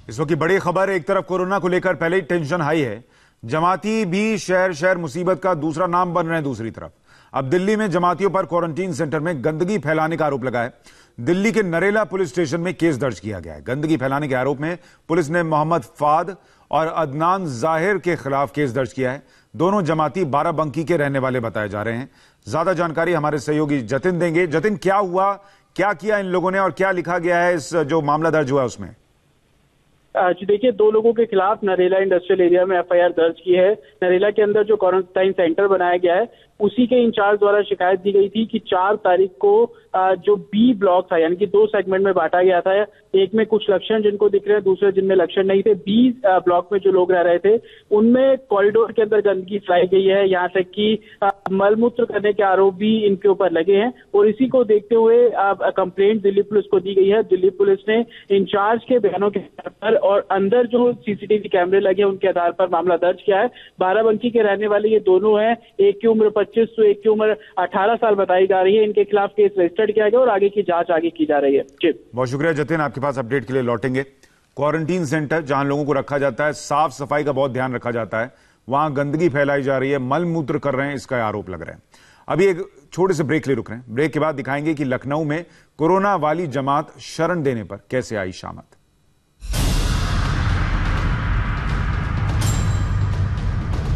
इस वक्त की बड़ी खबर, एक तरफ कोरोना को लेकर पहले ही टेंशन हाई है, जमाती भी शहर शहर मुसीबत का दूसरा नाम बन रहे हैं। दूसरी तरफ अब दिल्ली में जमातियों पर क्वारंटीन सेंटर में गंदगी फैलाने का आरोप लगा है। दिल्ली के नरेला पुलिस स्टेशन में केस दर्ज किया गया है। गंदगी फैलाने के आरोप में पुलिस ने मोहम्मद फाद और अदनान जाहिर के खिलाफ केस दर्ज किया है। दोनों जमाती बाराबंकी के रहने वाले बताए जा रहे हैं। ज्यादा जानकारी हमारे सहयोगी जतिन देंगे। जतिन, क्या हुआ, क्या किया इन लोगों ने और क्या लिखा गया है इस जो मामला दर्ज हुआ उसमें? जी देखिए, दो लोगों के खिलाफ नरेला इंडस्ट्रियल एरिया में एफआईआर दर्ज की है। नरेला के अंदर जो क्वारंटाइन सेंटर बनाया गया है उसी के इंचार्ज द्वारा शिकायत दी गई थी कि 4 तारीख को जो बी ब्लॉक था, यानी कि 2 सेगमेंट में बांटा गया था। एक में कुछ लक्षण जिनको दिख रहे हैं, दूसरे जिनमें लक्षण नहीं थे। बी ब्लॉक में जो लोग रह रहे थे उनमें कॉरिडोर के अंदर गंदगी फैलाई गई है, यहाँ तक कि मलमूत्र करने के आरोप भी इनके ऊपर लगे हैं। और इसी को देखते हुए कंप्लेंट दिल्ली पुलिस को दी गई है। दिल्ली पुलिस ने इंचार्ज के बयानों के आधार पर और अंदर जो सीसीटीवी कैमरे लगे हैं उनके आधार पर मामला दर्ज किया है। बाराबंकी के रहने वाले ये दोनों हैं। एक की उम्र 25 तो एक की उम्र 18 साल बताई जा रही है। इनके खिलाफ केस रजिस्टर्ड किया गया और आगे की जांच आगे की जा रही है। जी, बहुत शुक्रिया जतिन, आपके पास अपडेट के लिए लौटेंगे। क्वारंटीन सेंटर जहां लोगों को रखा जाता है, साफ सफाई का बहुत ध्यान रखा जाता है, वहां गंदगी फैलाई जा रही है, मल मूत्र कर रहे हैं, इसका आरोप लग रहा है। अभी एक छोटे से ब्रेक ले रुक रहे हैं। ब्रेक के बाद दिखाएंगे कि लखनऊ में कोरोना वाली जमात शरण देने पर कैसे आई शामत।